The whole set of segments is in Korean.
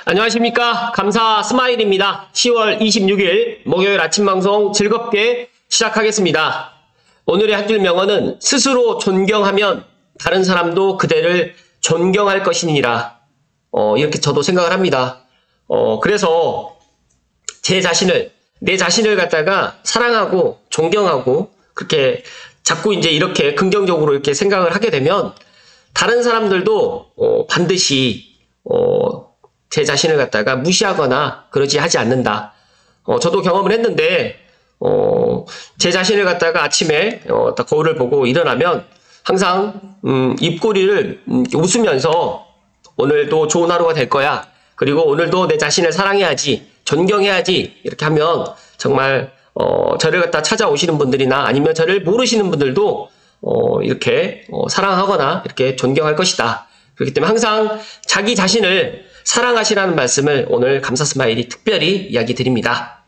안녕하십니까. 감사 스마일입니다. 10월 26일 목요일 아침 방송 즐겁게 시작하겠습니다. 오늘의 한 줄 명언은 스스로 존경하면 다른 사람도 그대를 존경할 것이니라. 이렇게 저도 생각을 합니다. 그래서 내 자신을 갖다가 사랑하고 존경하고 그렇게 자꾸 이제 이렇게 긍정적으로 이렇게 생각을 하게 되면 다른 사람들도 반드시 제 자신을 갖다가 무시하거나 그러지 하지 않는다. 저도 경험을 했는데 제 자신을 갖다가 아침에 딱 거울을 보고 일어나면 항상 입꼬리를 웃으면서 오늘도 좋은 하루가 될 거야. 그리고 오늘도 내 자신을 사랑해야지, 존경해야지 이렇게 하면 정말 저를 갖다 찾아오시는 분들이나 아니면 저를 모르시는 분들도 이렇게 사랑하거나 이렇게 존경할 것이다. 그렇기 때문에 항상 자기 자신을 사랑하시라는 말씀을 오늘 감사 스마일이 특별히 이야기 드립니다.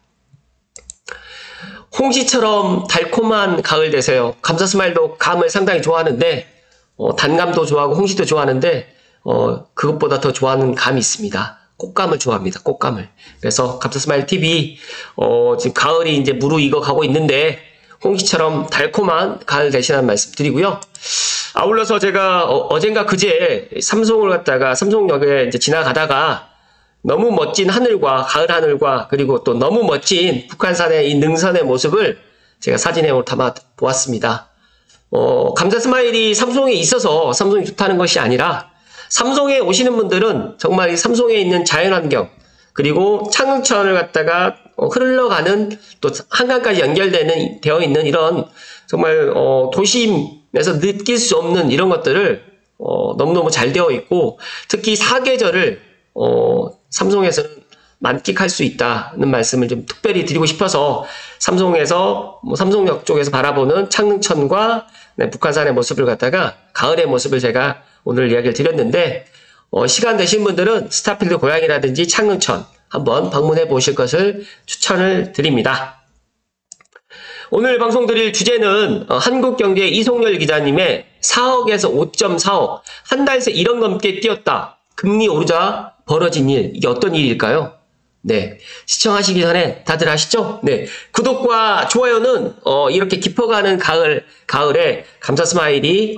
홍시처럼 달콤한 가을 되세요. 감사 스마일도 감을 상당히 좋아하는데 단감도 좋아하고 홍시도 좋아하는데 그것보다 더 좋아하는 감이 있습니다. 꽃감을 좋아합니다. 꽃감을. 그래서 감사 스마일 TV 지금 가을이 이제 무르익어 가고 있는데 홍시처럼 달콤한 가을 되시라는 말씀 드리고요. 아울러서 제가 어젠가 그제 삼성역에 이제 지나가다가 너무 멋진 하늘과 가을 하늘과 그리고 또 너무 멋진 북한산의 이 능선의 모습을 제가 사진에 담아 보았습니다. 감사 스마일이 삼성에 있어서 삼성이 좋다는 것이 아니라 삼성에 오시는 분들은 정말 이 삼성에 있는 자연환경 그리고 창릉천을 갖다가 흘러가는 또 한강까지 되어 있는 이런 정말 도심에서 느낄 수 없는 이런 것들을 너무너무 잘 되어 있고 특히 사계절을 삼성에서는 만끽할 수 있다는 말씀을 좀 특별히 드리고 싶어서 삼성에서 삼성역 쪽에서 바라보는 창릉천과 북한산의 모습을 갖다가 가을의 모습을 제가 오늘 이야기를 드렸는데 시간 되신 분들은 스타필드 고양이라든지 창릉천 한번 방문해 보실 것을 추천을 드립니다. 오늘 방송 드릴 주제는 한국경제 이송열 기자님의 4억에서 5.4억 한 달 새 1억 넘게 뛰었다. 금리 오르자 벌어진 일. 이게 어떤 일일까요? 네. 시청하시기 전에 다들 아시죠? 네. 구독과 좋아요는 이렇게 깊어가는 가을에 감사 스마일이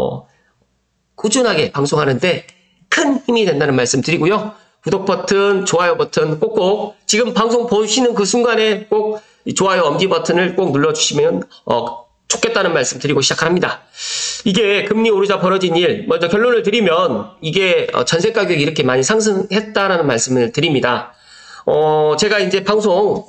꾸준하게 방송하는데 큰 힘이 된다는 말씀 드리고요. 구독 버튼, 좋아요 버튼 꼭꼭 지금 방송 보시는 그 순간에 꼭 좋아요 엄지 버튼을 꼭 눌러주시면 좋겠다는 말씀 드리고 시작합니다. 이게 금리 오르자 벌어진 일, 먼저 결론을 드리면 이게 전세 가격이 이렇게 많이 상승했다라는 말씀을 드립니다. 제가 이제 방송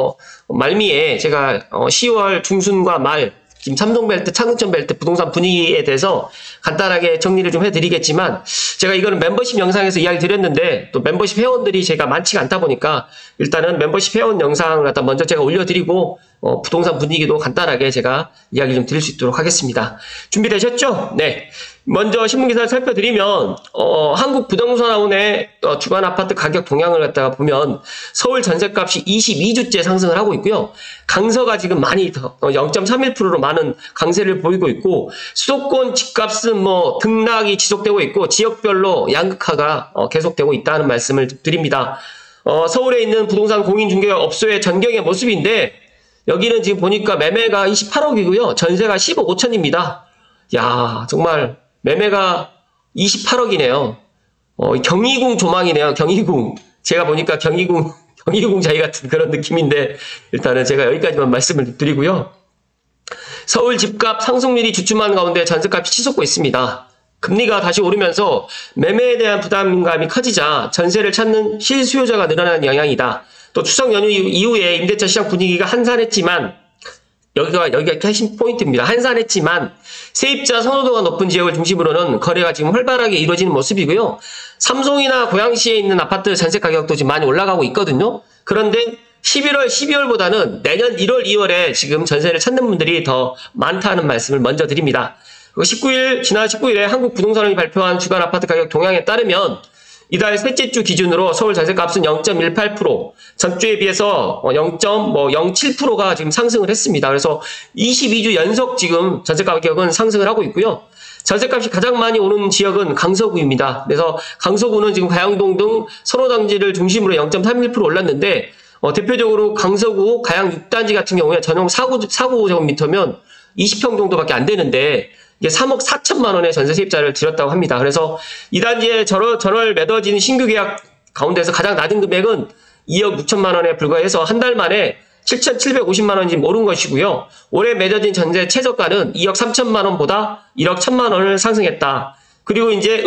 말미에 제가 10월 중순과 말 지금 삼성벨트, 창릉천벨트 부동산 분위기에 대해서 간단하게 정리를 좀 해드리겠지만 제가 이거는 멤버십 영상에서 이야기 드렸는데 또 멤버십 회원들이 제가 많지가 않다 보니까 일단은 멤버십 회원 영상을 갖다 먼저 제가 올려드리고 부동산 분위기도 간단하게 제가 이야기 좀 드릴 수 있도록 하겠습니다. 준비되셨죠? 네. 먼저 신문기사를 살펴드리면 한국 부동산원의 주간 아파트 가격 동향을 갖다가 보면 서울 전셋값이 22주째 상승을 하고 있고요. 강서가 지금 많이 0.31%로 많은 강세를 보이고 있고 수도권 집값은 등락이 지속되고 있고 지역별로 양극화가 계속되고 있다는 말씀을 드립니다. 서울에 있는 부동산 공인중개업소의 전경의 모습인데 여기는 지금 보니까 매매가 28억이고요. 전세가 10억 5천입니다. 야, 정말 매매가 28억이네요. 경희궁 조망이네요. 경희궁. 제가 보니까 경희궁 자리 같은 그런 느낌인데 일단은 제가 여기까지만 말씀을 드리고요. 서울 집값 상승률이 주춤한 가운데 전세값이 치솟고 있습니다. 금리가 다시 오르면서 매매에 대한 부담감이 커지자 전세를 찾는 실수요자가 늘어나는 영향이다. 또 추석 연휴 이후에 임대차 시장 분위기가 한산했지만 여기가 핵심 포인트입니다. 한산했지만 세입자 선호도가 높은 지역을 중심으로는 거래가 지금 활발하게 이루어지는 모습이고요. 삼성이나 고양시에 있는 아파트 전세 가격도 지금 많이 올라가고 있거든요. 그런데 11월, 12월보다는 내년 1월, 2월에 지금 전세를 찾는 분들이 더 많다는 말씀을 먼저 드립니다. 지난 19일에 한국부동산원이 발표한 주간 아파트 가격 동향에 따르면 이달 셋째 주 기준으로 서울 전세값은 0.18%, 전주에 비해서 0.07%가 지금 상승을 했습니다. 그래서 22주 연속 지금 전세 가격은 상승을 하고 있고요. 전세값이 가장 많이 오른 지역은 강서구입니다. 그래서 강서구는 지금 가양동 등 선호단지를 중심으로 0.31% 올랐는데 대표적으로 강서구 가양 6단지 같은 경우에 전용 4구제곱미터면 20평 정도밖에 안 되는데 이게 3억 4천만 원의 전세 세입자를 들였다고 합니다. 그래서 이 단지에 전월 맺어진 신규 계약 가운데서 가장 낮은 금액은 2억 6천만 원에 불과해서 한 달 만에 7,750만 원이 오른 것이고요. 올해 맺어진 전세 최저가는 2억 3천만 원보다 1억 1천만 원을 상승했다. 그리고 이제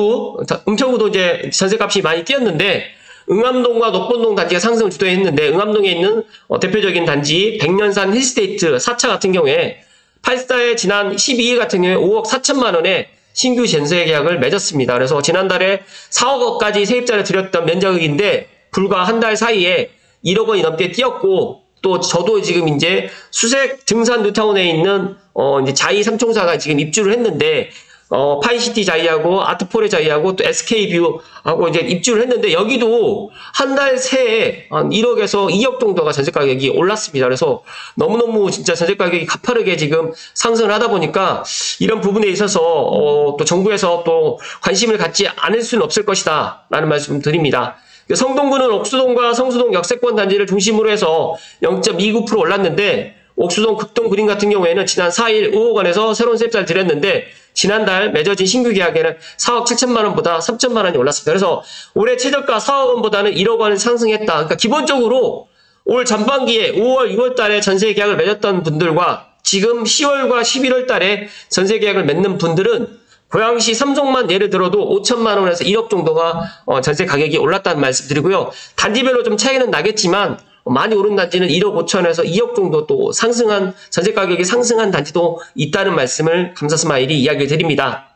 은평구도 이제 전세값이 많이 뛰었는데 응암동과 녹본동 단지가 상승을 주도했는데 응암동에 있는 대표적인 단지 백년산 힐스테이트 4차 같은 경우에 8사의 지난 12일 같은 경우에 5억 4천만 원의 신규 전세 계약을 맺었습니다. 그래서 지난달에 4억 원까지 세입자를 들였던 면적인데 불과 한 달 사이에 1억 원이 넘게 뛰었고 또 저도 지금 이제 수색 등산 뉴타운에 있는 이제 자이 3총사가 지금 입주를 했는데 파이시티 자이하고 아트폴의 자이하고 또 SK뷰하고 이제 입주를 했는데 여기도 한 달 새에 한 1억에서 2억 정도가 전세 가격이 올랐습니다. 그래서 너무너무 진짜 전세 가격이 가파르게 지금 상승을 하다 보니까 이런 부분에 있어서 또 정부에서 또 관심을 갖지 않을 수는 없을 것이다 라는 말씀 드립니다. 성동구는 옥수동과 성수동 역세권 단지를 중심으로 해서 0.29% 올랐는데 옥수동 극동 그린 같은 경우에는 지난 4일 5억 원에서 새로운 세입자를 들였는데 지난달 맺어진 신규 계약에는 4억 7천만 원보다 3천만 원이 올랐습니다. 그래서 올해 최저가 4억 원보다는 1억 원 상승했다. 그러니까 기본적으로 올 전반기에 5월, 6월 달에 전세 계약을 맺었던 분들과 지금 10월과 11월 달에 전세 계약을 맺는 분들은 고양시 삼성만 예를 들어도 5천만 원에서 1억 정도가 전세 가격이 올랐다는 말씀 드리고요. 단지별로 좀 차이는 나겠지만 많이 오른 단지는 1억 5천에서 2억 정도 또 상승한 전세 가격이 상승한 단지도 있다는 말씀을 감사스마일이 이야기를 드립니다.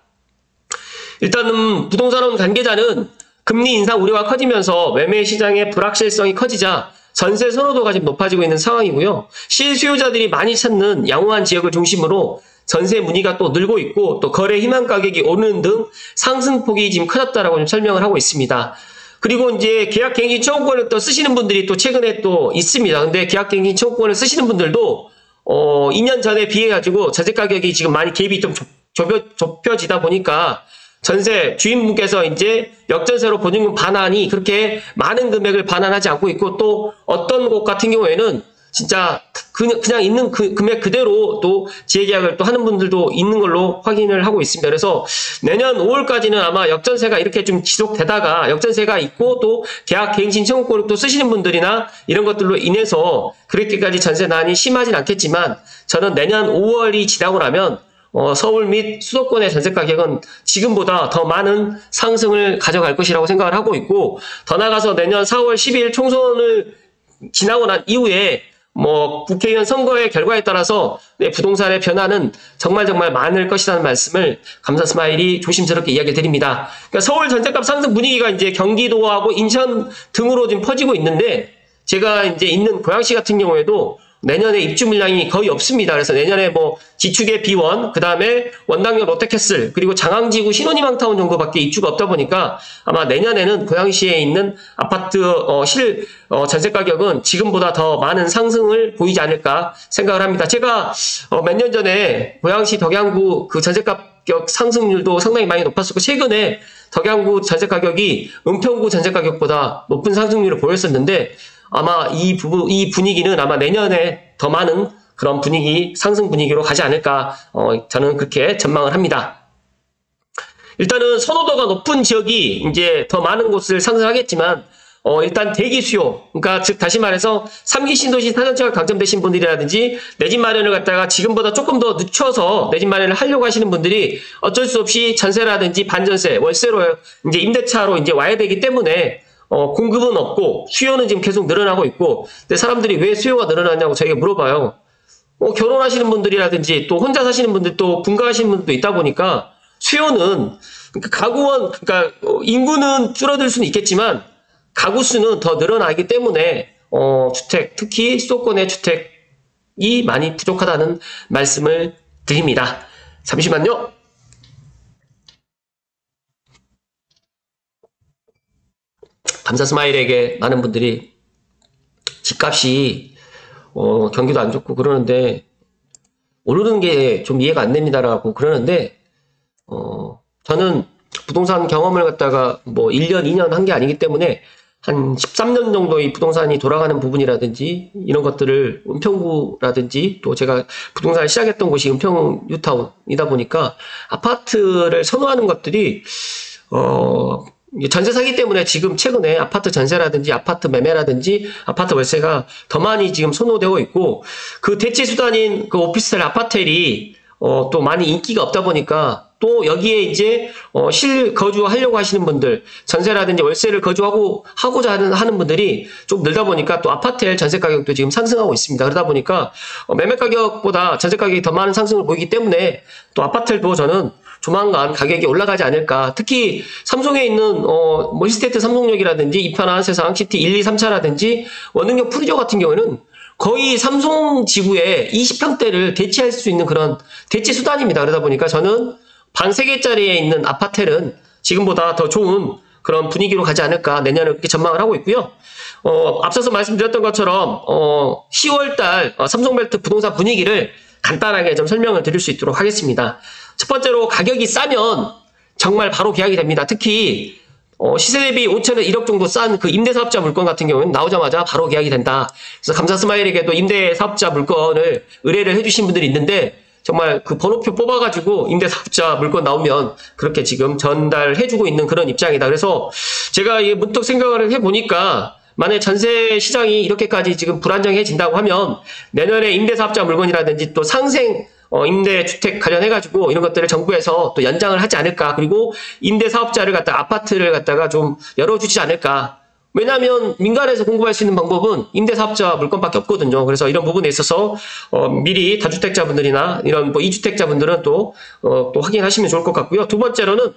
일단은 부동산원 관계자는 금리 인상 우려가 커지면서 매매 시장의 불확실성이 커지자 전세 선호도가 지금 높아지고 있는 상황이고요. 실수요자들이 많이 찾는 양호한 지역을 중심으로 전세 문의가 또 늘고 있고 또 거래 희망 가격이 오르는 등 상승폭이 지금 커졌다라고 좀 설명을 하고 있습니다. 그리고 이제 계약갱신 청구권을 또 쓰시는 분들이 또 최근에 또 있습니다. 근데 계약갱신 청구권을 쓰시는 분들도 2년 전에 비해 가지고 전세 가격이 지금 많이 갭이 좀 좁혀지다 보니까 전세 주인분께서 이제 역전세로 보증금 반환이 그렇게 많은 금액을 반환하지 않고 있고 또 어떤 곳 같은 경우에는 진짜 그냥 있는 금액 그대로 또 재계약을 또 하는 분들도 있는 걸로 확인을 하고 있습니다. 그래서 내년 5월까지는 아마 역전세가 이렇게 좀 지속되다가 역전세가 있고 또 계약 갱신 청구권을 또 쓰시는 분들이나 이런 것들로 인해서 그렇게까지 전세난이 심하진 않겠지만 저는 내년 5월이 지나고 나면 서울 및 수도권의 전세 가격은 지금보다 더 많은 상승을 가져갈 것이라고 생각을 하고 있고 더 나아가서 내년 4월 12일 총선을 지나고 난 이후에 국회의원 선거의 결과에 따라서 부동산의 변화는 정말 많을 것이라는 말씀을 감사스마일이 조심스럽게 이야기 드립니다. 그러니까 서울 전셋값 상승 분위기가 이제 경기도하고 인천 등으로 지금 퍼지고 있는데 제가 이제 있는 고양시 같은 경우에도 내년에 입주 물량이 거의 없습니다. 그래서 내년에 지축의 B1, 그 다음에 원당역 롯데캐슬, 그리고 장항지구 신혼희망타운 정도밖에 입주가 없다 보니까 아마 내년에는 고양시에 있는 아파트 전세 가격은 지금보다 더 많은 상승을 보이지 않을까 생각을 합니다. 제가 몇 년 전에 고양시 덕양구 그 전세 가격 상승률도 상당히 많이 높았었고 최근에 덕양구 전세 가격이 은평구 전세 가격보다 높은 상승률을 보였었는데 아마 이 분위기는 아마 내년에 더 많은 그런 상승 분위기로 가지 않을까, 저는 그렇게 전망을 합니다. 일단은 선호도가 높은 지역이 이제 더 많은 곳을 상승하겠지만, 일단 대기 수요, 그러니까 즉 다시 말해서 3기 신도시 사전채가 당첨되신 분들이라든지 내 집 마련을 갖다가 지금보다 조금 더 늦춰서 내 집 마련을 하려고 하시는 분들이 어쩔 수 없이 전세라든지 반전세, 월세로 이제 임대차로 이제 와야 되기 때문에 공급은 없고 수요는 지금 계속 늘어나고 있고 근데 사람들이 왜 수요가 늘어나냐고 저희가 물어봐요. 결혼하시는 분들이라든지 또 혼자 사시는 분들 또 분가하시는 분들도 있다 보니까 수요는 그러니까 인구는 줄어들 수는 있겠지만 가구 수는 더 늘어나기 때문에 주택 특히 수도권의 주택이 많이 부족하다는 말씀을 드립니다. 잠시만요. 감사 스마일에게 많은 분들이 집값이 경기도 안 좋고 그러는데 오르는 게 좀 이해가 안 됩니다라고 그러는데 저는 부동산 경험을 갖다가 뭐 1년, 2년 한 게 아니기 때문에 한 13년 정도의 부동산이 돌아가는 부분이라든지 이런 것들을 은평구라든지 또 제가 부동산을 시작했던 곳이 은평 뉴타운이다 보니까 아파트를 선호하는 것들이 전세 사기 때문에 지금 최근에 아파트 전세라든지 아파트 매매라든지 아파트 월세가 더 많이 지금 선호되고 있고 그 대체 수단인 그 오피스텔 아파트들이 또 많이 인기가 없다 보니까 또 여기에 이제 실거주하려고 하시는 분들 전세라든지 월세를 하고자 하는 분들이 좀 늘다 보니까 또 아파트의 전세 가격도 지금 상승하고 있습니다. 그러다 보니까 매매 가격보다 전세 가격이 더 많은 상승을 보이기 때문에 또 아파트도 저는 조만간 가격이 올라가지 않을까. 특히 삼성에 있는 힐스테이트 삼성역이라든지 이편한 세상 시티 1, 2, 3차라든지 원흥역 푸르지오 같은 경우에는 거의 삼성 지구에 20평대를 대체할 수 있는 그런 대체 수단입니다. 그러다 보니까 저는 방 3개짜리에 있는 아파트는 지금보다 더 좋은 그런 분위기로 가지 않을까 내년을 그렇게 전망을 하고 있고요. 앞서서 말씀드렸던 것처럼 10월달 삼성벨트 부동산 분위기를 간단하게 좀 설명을 드릴 수 있도록 하겠습니다. 첫 번째로 가격이 싸면 정말 바로 계약이 됩니다. 특히 시세 대비 5천에서 1억 정도 싼 그 임대사업자 물건 같은 경우는 나오자마자 바로 계약이 된다. 그래서 감사 스마일에게도 임대사업자 물건을 의뢰를 해주신 분들이 있는데 정말 그 번호표 뽑아가지고 임대사업자 물건 나오면 그렇게 지금 전달해주고 있는 그런 입장이다. 그래서 제가 문득 생각을 해보니까 만약 전세 시장이 이렇게까지 지금 불안정해진다고 하면 내년에 임대사업자 물건이라든지 또 상생 임대주택 관련해가지고 이런 것들을 정부에서 또 연장을 하지 않을까. 그리고 임대사업자를 아파트를 갖다가 좀 열어주지 않을까. 왜냐하면 민간에서 공급할 수 있는 방법은 임대사업자 물건밖에 없거든요. 그래서 이런 부분에 있어서 미리 다주택자분들이나 이런 뭐 2주택자분들은 또 확인하시면 좋을 것 같고요. 두 번째로는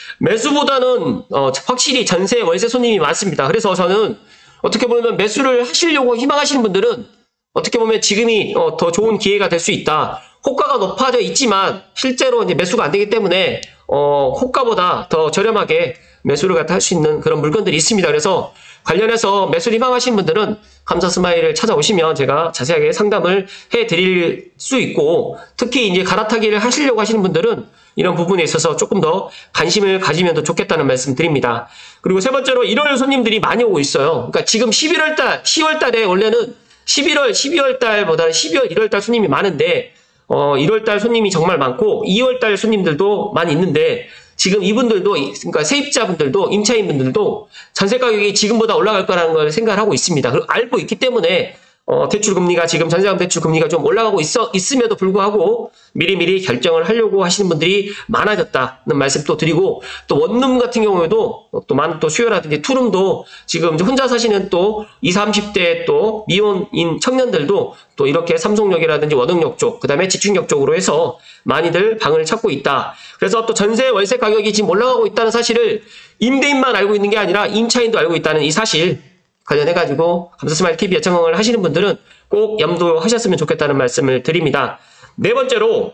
매수보다는 확실히 전세 월세 손님이 많습니다. 그래서 저는 어떻게 보면 매수를 하시려고 희망하시는 분들은 어떻게 보면 지금이 더 좋은 기회가 될 수 있다. 호가가 높아져 있지만 실제로 이제 매수가 안 되기 때문에 호가보다 더 저렴하게 매수를 갖다 할 수 있는 그런 물건들이 있습니다. 그래서 관련해서 매수를 희망하시는 분들은 감사 스마일을 찾아오시면 제가 자세하게 상담을 해드릴 수 있고 특히 이제 갈아타기를 하시려고 하시는 분들은 이런 부분에 있어서 조금 더 관심을 가지면 더 좋겠다는 말씀 드립니다. 그리고 세 번째로 1월 손님들이 많이 오고 있어요. 그러니까 지금 10월 달에 원래는 12월 달보다는 12월, 1월 달 손님이 많은데 1월 달 손님이 정말 많고 2월 달 손님들도 많이 있는데 지금 이분들도 그러니까 세입자분들도 임차인분들도 전세 가격이 지금보다 올라갈 거라는 걸 생각을 하고 있습니다. 그리고 알고 있기 때문에 대출금리가 지금 전세금 대출금리가 좀 올라가고 있음에도 불구하고 미리미리 결정을 하려고 하시는 분들이 많아졌다는 말씀 또 드리고 또 원룸 같은 경우에도 또 많은 또 수요라든지 투룸도 지금 혼자 사시는 또 20, 30대 또 미혼인 청년들도 또 이렇게 삼성역이라든지 원흥역 쪽 그다음에 지축역 쪽으로 해서 많이들 방을 찾고 있다. 그래서 또 전세 월세 가격이 지금 올라가고 있다는 사실을 임대인만 알고 있는 게 아니라 임차인도 알고 있다는 이 사실 관련해가지고 감사 스마일 TV 예청을 하시는 분들은 꼭 염두하셨으면 좋겠다는 말씀을 드립니다. 네 번째로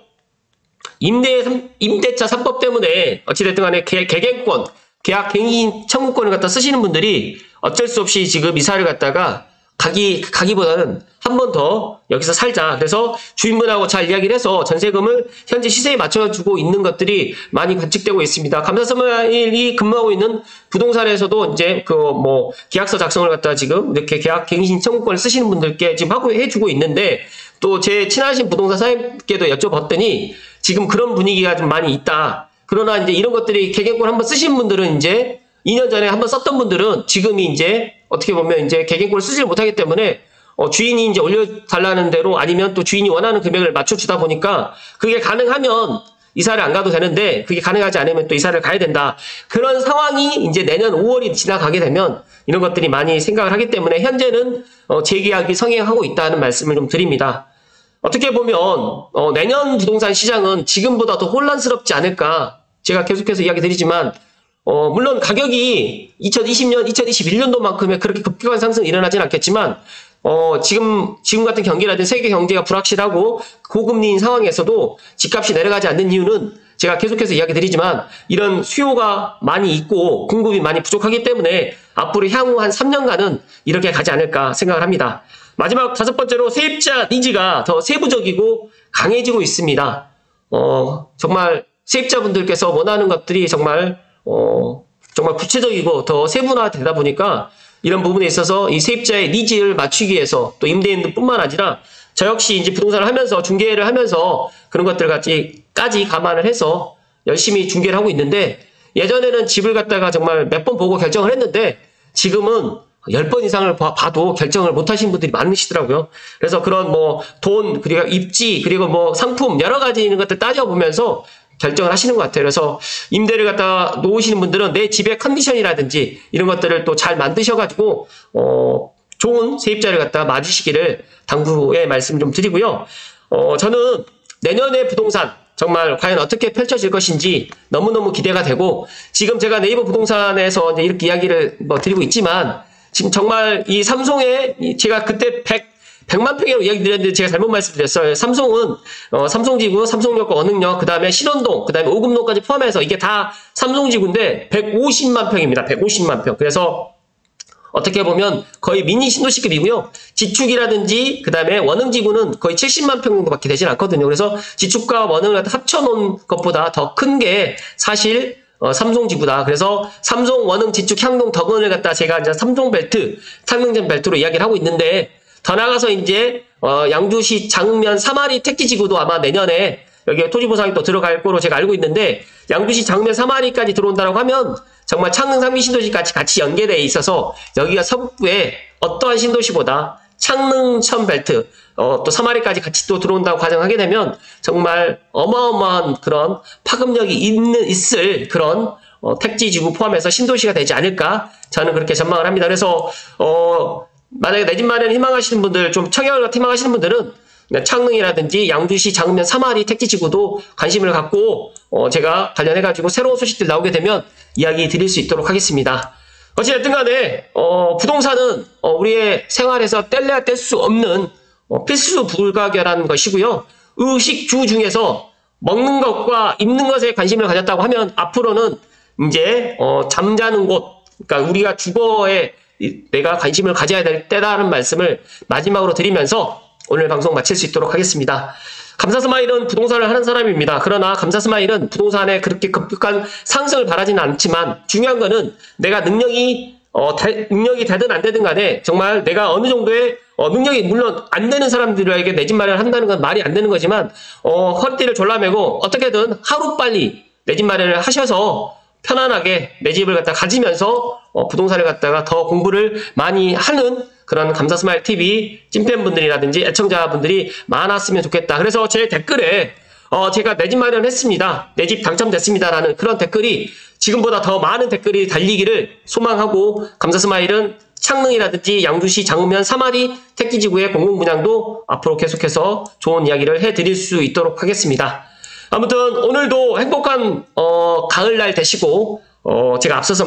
임대차 3법 때문에 어찌됐든 간에 개개권, 계약 갱신 청구권을 갖다 쓰시는 분들이 어쩔 수 없이 지금 이사를 갖다가 가기보다는 한 번 더 여기서 살자. 그래서 주인분하고 잘 이야기를 해서 전세금을 현재 시세에 맞춰주고 있는 것들이 많이 관측되고 있습니다. 감사 스마일이 근무하고 있는 부동산에서도 이제 계약서 작성을 갖다 지금 이렇게 계약 갱신 청구권을 쓰시는 분들께 지금 해주고 있는데 또 제 친하신 부동산 사장님께도 여쭤봤더니 지금 그런 분위기가 좀 많이 있다. 그러나 이제 이런 것들이 개개권 한번 쓰신 분들은 이제 2년 전에 한번 썼던 분들은 지금이 이제 어떻게 보면 이제 개개권을 쓰지 못하기 때문에 주인이 이제 올려달라는 대로 아니면 또 주인이 원하는 금액을 맞춰주다 보니까 그게 가능하면 이사를 안 가도 되는데 그게 가능하지 않으면 또 이사를 가야 된다. 그런 상황이 이제 내년 5월이 지나가게 되면 이런 것들이 많이 생각을 하기 때문에 현재는 재계약이 성행하고 있다는 말씀을 좀 드립니다. 어떻게 보면 내년 부동산 시장은 지금보다 더 혼란스럽지 않을까. 제가 계속해서 이야기 드리지만 물론 가격이 2020년, 2021년도만큼의 그렇게 급격한 상승이 일어나진 않겠지만 지금 같은 경기라든지 세계 경제가 불확실하고 고금리인 상황에서도 집값이 내려가지 않는 이유는 제가 계속해서 이야기 드리지만 이런 수요가 많이 있고 공급이 많이 부족하기 때문에 앞으로 향후 한 3년간은 이렇게 가지 않을까 생각을 합니다. 마지막 5번째로 세입자 니즈가 더 세부적이고 강해지고 있습니다. 정말 세입자분들께서 원하는 것들이 정말 구체적이고 더 세분화되다 보니까 이런 부분에 있어서 이 세입자의 니즈를 맞추기 위해서 또 임대인뿐만 아니라 저 역시 이제 부동산을 하면서 중개를 하면서 그런 것들까지 감안을 해서 열심히 중개를 하고 있는데 예전에는 집을 갖다가 정말 몇 번 보고 결정을 했는데 지금은 10번 이상을 봐도 결정을 못 하신 분들이 많으시더라고요. 그래서 그런 돈, 그리고 입지, 그리고 상품 여러 가지 있는 것들 따져보면서 결정을 하시는 것 같아요. 그래서 임대를 갖다 놓으시는 분들은 내 집의 컨디션이라든지 이런 것들을 또 잘 만드셔가지고 좋은 세입자를 갖다 맞으시기를 당부의 말씀 좀 드리고요. 저는 내년에 부동산 정말 과연 어떻게 펼쳐질 것인지 너무너무 기대가 되고 지금 제가 네이버 부동산에서 이제 이렇게 이야기를 드리고 있지만 지금 정말 이 삼송에 제가 그때 100만 평이라고 이야기 드렸는데 제가 잘못 말씀드렸어요. 삼송은 삼송지구, 삼송역과 원흥역, 그 다음에 신원동, 그 다음에 오금동까지 포함해서 이게 다 삼송지구인데 150만 평입니다. 150만 평. 그래서 어떻게 보면 거의 미니 신도시급이고요. 지축이라든지 그 다음에 원흥지구는 거의 70만 평 정도밖에 되진 않거든요. 그래서 지축과 원흥을 합쳐놓은 것보다 더 큰 게 사실 삼송지구다. 그래서 삼송, 원흥, 지축, 향동, 덕은을 갖다 제가 이제 삼송벨트, 탕릉전 벨트로 이야기를 하고 있는데 더 나가서 이제 양주시 장면 사마리 택지지구도 아마 내년에 여기에 토지 보상이 또 들어갈 거로 제가 알고 있는데 양주시 장면 사마리까지 들어온다고 하면 정말 창릉 상미 신도시까지 같이 연계되어 있어서 여기가 서북부에 어떠한 신도시보다 창릉천 벨트 또 사마리까지 같이 또 들어온다고 가정하게 되면 정말 어마어마한 그런 파급력이 있을 그런 택지지구 포함해서 신도시가 되지 않을까 저는 그렇게 전망을 합니다. 그래서 만약에 내 집 마련 희망하시는 분들, 좀 청약을 같은 희망하시는 분들은 창릉이라든지 양주시 장면 사마리 택지지구도 관심을 갖고 제가 관련해가지고 새로운 소식들 나오게 되면 이야기 드릴 수 있도록 하겠습니다. 어찌됐든 간에 부동산은 우리의 생활에서 뗄래야 뗄 수 없는 필수 불가결한 것이고요. 의식주 중에서 먹는 것과 입는 것에 관심을 가졌다고 하면 앞으로는 이제 잠자는 곳, 그러니까 우리가 주거에 내가 관심을 가져야 될 때다라는 말씀을 마지막으로 드리면서 오늘 방송 마칠 수 있도록 하겠습니다. 감사스마일은 부동산을 하는 사람입니다. 그러나 감사스마일은 부동산에 그렇게 급격한 상승을 바라지는 않지만 중요한 거는 내가 능력이 되든 안 되든 간에 정말 내가 어느 정도의 능력이 물론 안 되는 사람들에게 내 집 마련을 한다는 건 말이 안 되는 거지만 허리띠를 졸라매고 어떻게든 하루빨리 내 집 마련을 하셔서 편안하게 내 집을 갖다 가지면서 부동산을 갖다가 더 공부를 많이 하는 그런 감사스마일 TV 찐팬분들이라든지 애청자분들이 많았으면 좋겠다. 그래서 제 댓글에 제가 내 집 마련했습니다. 내 집 당첨됐습니다라는 그런 댓글이 지금보다 더 많은 댓글이 달리기를 소망하고 감사스마일은 창릉이라든지 양주시 장읍면 사마리 택지지구의 공공분양도 앞으로 계속해서 좋은 이야기를 해드릴 수 있도록 하겠습니다. 아무튼 오늘도 행복한 가을날 되시고 제가 앞서서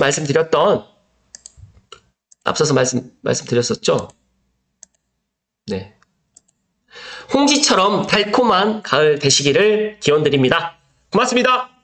말씀드렸었죠. 네. 홍지처럼 달콤한 가을 되시기를 기원드립니다. 고맙습니다.